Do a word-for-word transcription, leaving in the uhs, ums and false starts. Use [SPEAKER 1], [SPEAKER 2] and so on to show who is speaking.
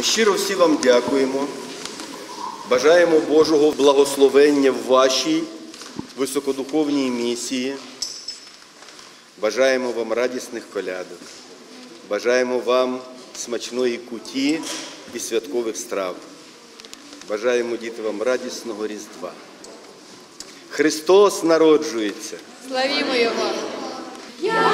[SPEAKER 1] Ми щиро всі вам дякуємо, бажаємо Божого благословення в вашій високодуховній місії, бажаємо вам радісних колядок, бажаємо вам смачної куті і святкових страв, бажаємо, діти, вам радісного Різдва. Христос народжується!
[SPEAKER 2] Славімо Його!